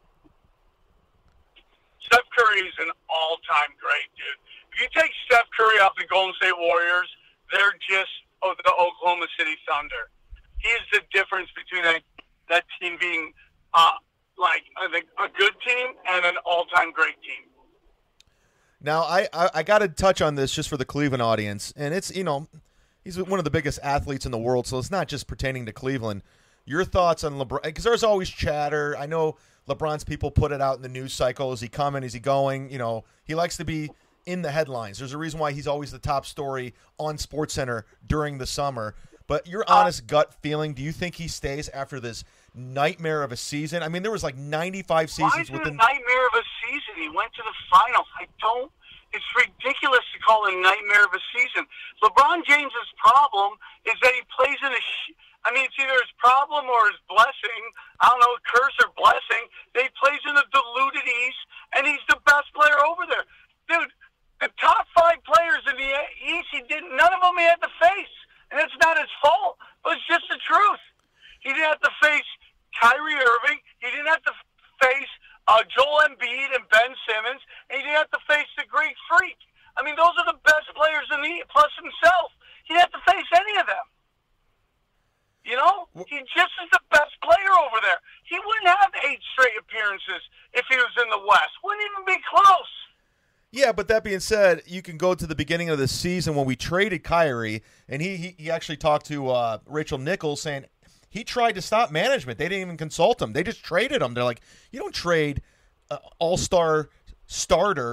Steph Curry is an all-time great, dude. If you take Steph Curry off the Golden State Warriors, they're just oh, the Oklahoma City Thunder. He is the difference between that, that team being uh, like I think a good team and an all-time great team. Now, I, I, I got to touch on this just for the Cleveland audience. And it's, you know, he's one of the biggest athletes in the world, so it's not just pertaining to Cleveland. Your thoughts on LeBron? Because there's always chatter. I know LeBron's people put it out in the news cycle. Is he coming? Is he going? You know, he likes to be in the headlines. There's a reason why he's always the top story on SportsCenter during the summer. But your honest gut feeling, do you think he stays after this nightmare of a season? I mean, there was like ninety-five seasons Why is it within. a nightmare of a season? He went to the finals. I don't. It's ridiculous to call it a nightmare of a season. LeBron James's problem is that he plays in a. Sh- I mean, it's either his problem or his blessing. I don't know, curse or blessing. That he plays in the diluted East, and he's the best player over there, dude. The top five players in the East, he did none of them he had to face, and it's not his fault, but it's just the truth. He didn't have to face Kyrie Irving. He didn't have to face uh, Joel Embiid and Ben Simmons, and he didn't have to face the Greek Freak. I mean, those are the best players in the East, plus himself. He didn't have to face any of them. You know? He just is the best player over there. He wouldn't have eight straight appearances if he was in the West. Wouldn't even be close. Yeah, but that being said, you can go to the beginning of the season when we traded Kyrie, and he he, he actually talked to uh, Rachel Nichols saying he tried to stop management. They didn't even consult him. They just traded him. They're like, you don't trade an all-star starter.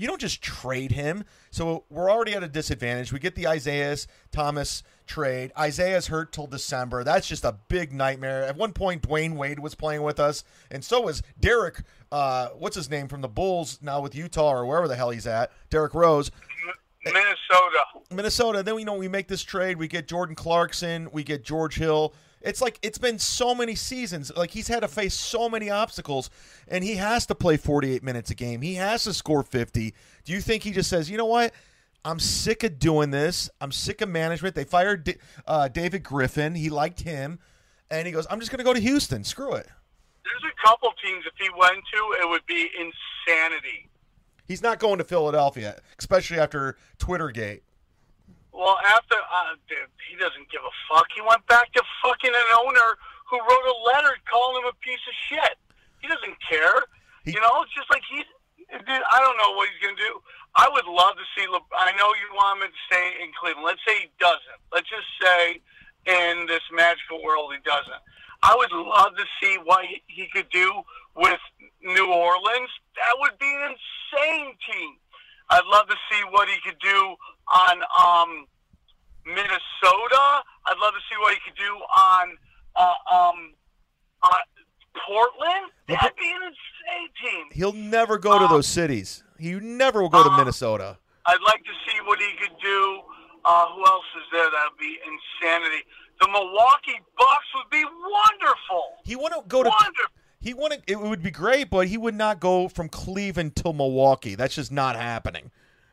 You don't just trade him. So we're already at a disadvantage. We get the Isaiah Thomas trade. Isaiah's hurt till December. That's just a big nightmare. At one point, Dwayne Wade was playing with us, and so was Derek, uh, what's his name, from the Bulls, now with Utah or wherever the hell he's at, Derek Rose. Minnesota. Minnesota. Then, you know, we make this trade. We get Jordan Clarkson. We get George Hill. It's like it's been so many seasons. Like, he's had to face so many obstacles, and he has to play forty-eight minutes a game. He has to score fifty. Do you think he just says, you know what? I'm sick of doing this. I'm sick of management. They fired D- uh, David Griffin. He liked him. And he goes, I'm just going to go to Houston. Screw it. There's a couple teams, if he went to, it would be insanity. He's not going to Philadelphia, especially after Twittergate. Well, after, uh, dude, he doesn't give a fuck. He went back to fucking an owner who wrote a letter calling him a piece of shit. He doesn't care. He, you know, it's just like he's, dude, I don't know what he's going to do. I would love to see, Le- I know you want him to stay in Cleveland. Let's say he doesn't. Let's just say in this magical world he doesn't. I would love to see what he, he could do with New Orleans. That would be an insane team. I'd love to see what he could do on um, Minnesota. I'd love to see what he could do on uh, um, uh, Portland. That'd be an insane team. He'll never go to um, those cities. He never will go to uh, Minnesota. I'd like to see what he could do. Uh, who else is there? That would be insanity. The Milwaukee Bucks would be wonderful. He want to go to. Wonderful. He want to. It would be great, but he would not go from Cleveland to Milwaukee. That's just not happening.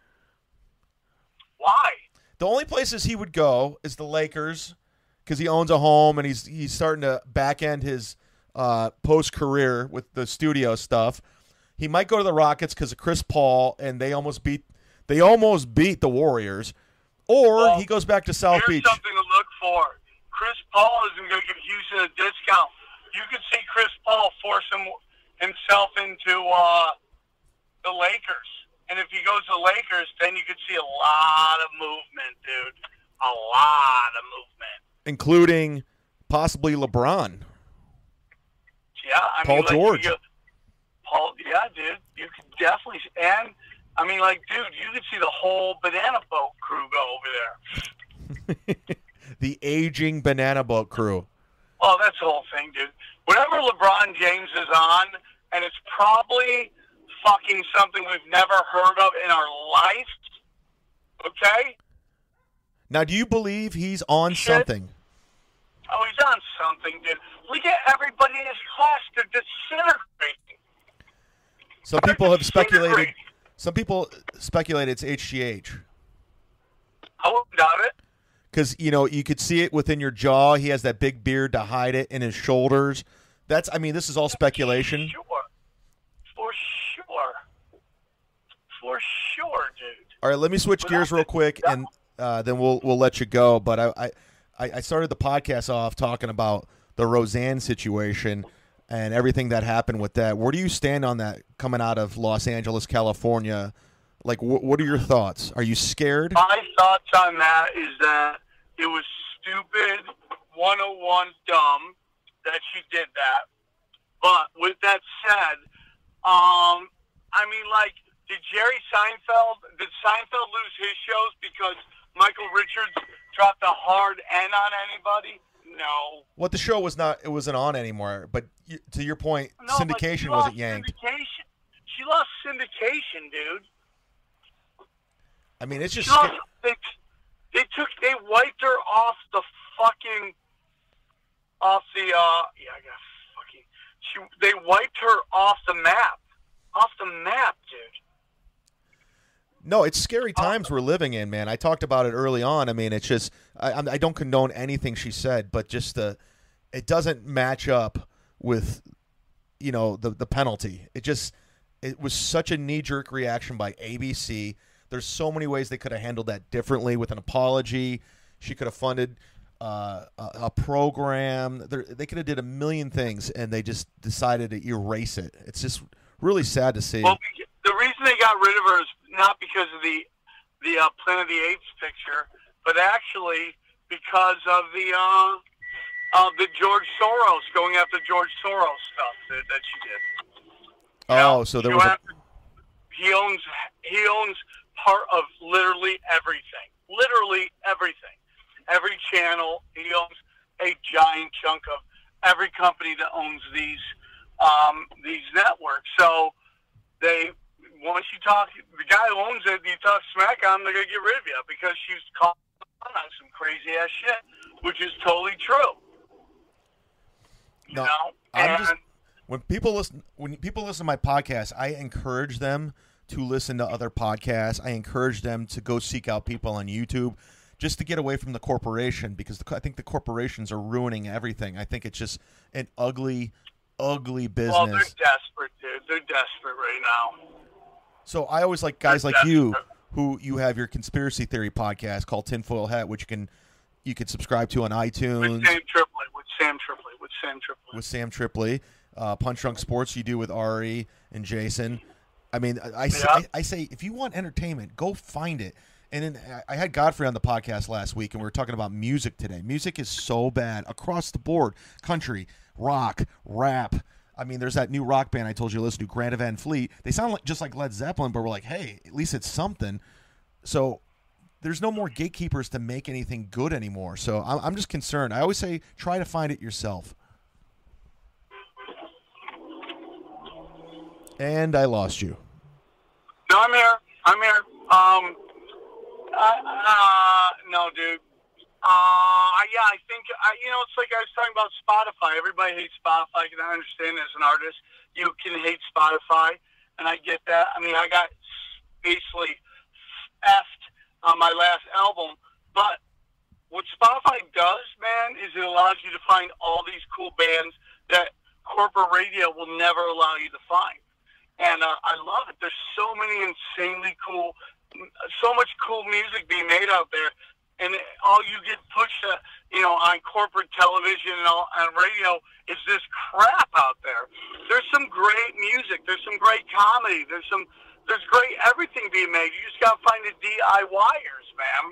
Why? The only places he would go is the Lakers, because he owns a home and he's he's starting to back end his uh, post career with the studio stuff. He might go to the Rockets because of Chris Paul, and they almost beat they almost beat the Warriors. Or well, he goes back to South here's Beach. Something to look for. Chris Paul isn't going to give Houston a discount. You could see Chris Paul force him, himself into uh, the Lakers. And if he goes to the Lakers, then you could see a lot of movement, dude. A lot of movement. Including possibly LeBron. Yeah, I Paul mean, like, George. You, Paul, yeah, dude. You could definitely. And, I mean, like, dude, you could see the whole banana boat crew go over there. The aging banana boat crew. Oh, that's the whole thing, dude. Whenever LeBron James is on, and it's probably fucking something we've never heard of in our life, okay? Now, do you believe he's on Shit. something? Oh, he's on something, dude. Look at everybody in his class. They're disintegrating. Some They're people have speculated. disintegrating. Some people speculate it's H G H. I wouldn't doubt it. Because, you know, you could see it within your jaw. He has that big beard to hide it in his shoulders. That's, I mean, this is all speculation. Sure. For sure. For sure, dude. All right, let me switch gears real quick, and uh, then we'll we'll let you go. But I, I, I started the podcast off talking about the Roseanne situation and everything that happened with that. Where do you stand on that coming out of Los Angeles, California? Like, wh- what are your thoughts? Are you scared? My thoughts on that is that it was stupid, one oh one dumb that she did that. But with that said, um, I mean, like, did Jerry Seinfeld, did Seinfeld lose his shows because Michael Richards dropped a hard N on anybody? No. What the show was not, it wasn't on anymore. But you, to your point, No, but syndication she wasn't lost yanked. Syndication. She lost syndication, dude. I mean, it's just She lost, they, they took, they wiped her off the fucking, off the, uh, yeah, I got fucking, she, they wiped her off the map. Off the map, dude. No, it's scary times we're living in, man. I talked about it early on. I mean, it's just I, I'm- I don't condone anything she said, but just the it doesn't match up with you know the the penalty. It just it was such a knee jerk reaction by A B C. There's so many ways they could have handled that differently with an apology. She could have funded uh, a, a program. They're, they could have did a million things, and they just decided to erase it. It's just really sad to see. Well, the reason they got rid of her is not because of the the uh, Planet of the Apes picture, but actually because of the uh, uh, the George Soros going after George Soros stuff that, that she did. You oh, know, so there she was. went A, after- he owns he owns part of literally everything. Literally everything. Every channel. He owns a giant chunk of every company that owns these um, these networks. So they, once you talk, the guy who owns it, you talk smack on him, they're going to get rid of you because she's calling on some crazy ass shit, which is totally true. You no, know? I'm and, just, when people listen, when people listen to my podcast, I encourage them to listen to other podcasts. I encourage them to go seek out people on YouTube just to get away from the corporation, because the, I think the corporations are ruining everything. I think it's just an ugly, ugly business. Well, they're desperate, dude. They're desperate right now. So I always like guys they're like desperate. you, who you have your conspiracy theory podcast called Tinfoil Hat, which you can you can subscribe to on iTunes. With Sam Tripoli. With Sam Tripoli. With Sam Tripoli. With Sam Tripoli. Uh, Punch Drunk Sports you do with Ari and Jason. I mean, I, I, yeah. say, I, I say if you want entertainment, go find it. And then I had Godfrey on the podcast last week, and we were talking about music today. Music is so bad across the board. Country, rock, rap. I mean, there's that new rock band I told you to listen to, Greta Van Fleet. They sound like just like Led Zeppelin, but we're like, hey, at least it's something. So there's no more gatekeepers to make anything good anymore. So I'm, I'm just concerned. I always say try to find it yourself. And I lost you. No, I'm here. I'm here. Um... Uh, uh, no, dude. Uh, yeah, I think, uh, you know, it's like I was talking about Spotify. Everybody hates Spotify. And I understand as an artist, you can hate Spotify, and I get that. I mean, I got basically effed on my last album, but what Spotify does, man, is it allows you to find all these cool bands that corporate radio will never allow you to find. And uh, I love it. There's so many insanely cool so much cool music being made out there, and all you get pushed to, you know, on corporate television and all, on radio is this crap out there. There's some great music. There's some great comedy. There's some, there's great everything being made. You just got to find the D I Y-ers, man.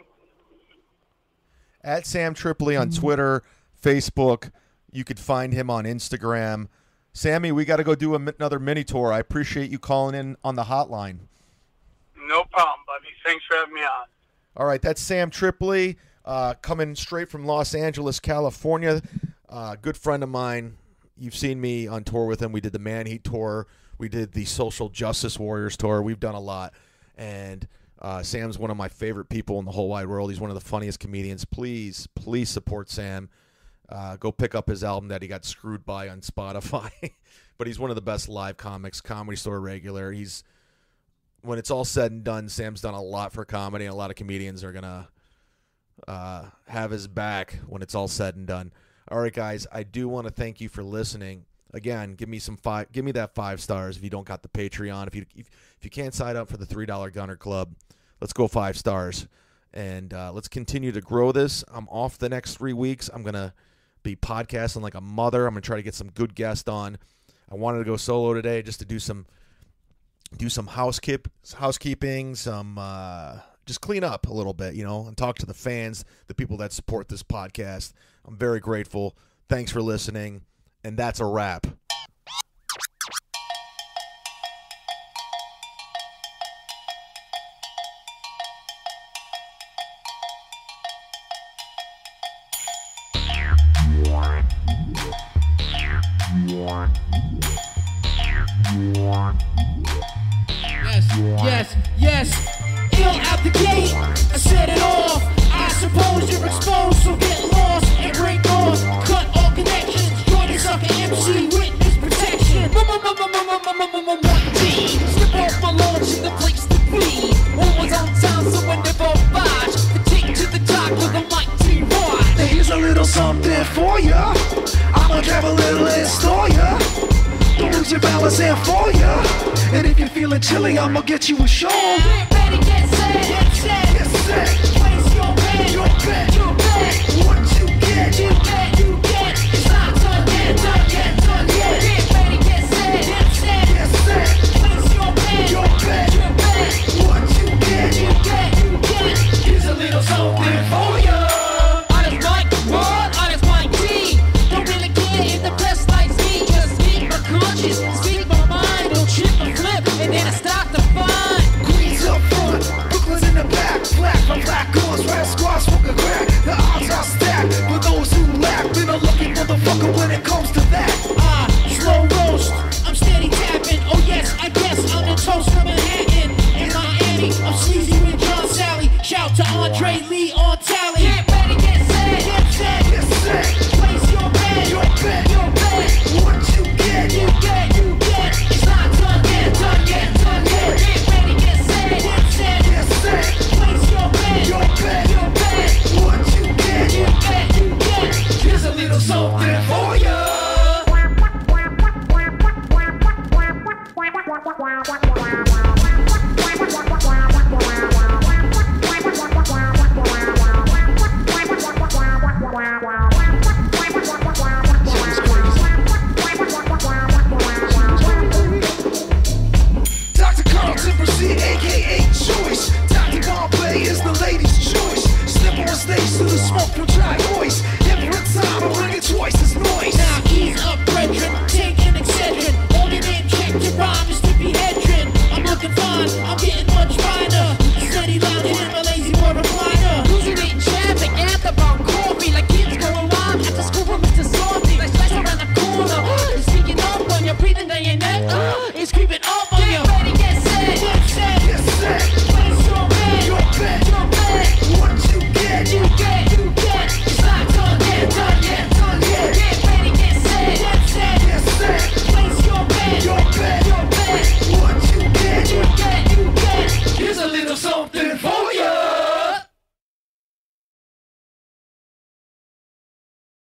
At Sam Tripoli on Twitter, Facebook. You could find him on Instagram. Sammy, we got to go do a, another mini tour. I appreciate you calling in on the hotline. No problem, buddy. Thanks for having me on. All right, that's Sam Tripoli, uh, coming straight from Los Angeles, California. Uh, good friend of mine. You've seen me on tour with him. We did the Man Heat tour. We did the Social Justice Warriors tour. We've done a lot. And uh, Sam's one of my favorite people in the whole wide world. He's one of the funniest comedians. Please, please support Sam. Uh, go pick up his album that he got screwed by on Spotify. But he's one of the best live comics, Comedy Store regular. He's When it's all said and done, Sam's done a lot for comedy, and a lot of comedians are going to uh, have his back when it's all said and done. All right, guys, I do want to thank you for listening. Again, give me some five, give me that five stars if you don't got the Patreon. If you if, if you can't sign up for the three dollar Gunner Club, let's go five stars. And uh, let's continue to grow this. I'm off the next three weeks. I'm going to be podcasting like a mother. I'm going to try to get some good guests on. I wanted to go solo today just to do some do some housekeep, housekeeping, some uh, just clean up a little bit, you know, and talk to the fans, the people that support this podcast. I'm very grateful. Thanks for listening, and that's a wrap. Yes, yes, ill out the gate, I set it off. I suppose you're exposed, so get lost and break off. Cut all connections, join the sucker M C, witness protection. One team, slip off my launch in the place to be. Always on time, so I never watch. The take to the top of the mighty watch. Here's a little something for ya. I'ma grab a little and store ya. Don't lose your balance and for ya. And if you're feeling chilly, I'ma get you a shawl. Get ready, get set, get set, Get set. Place your bet, Your bet. your bet. What you get, You get, you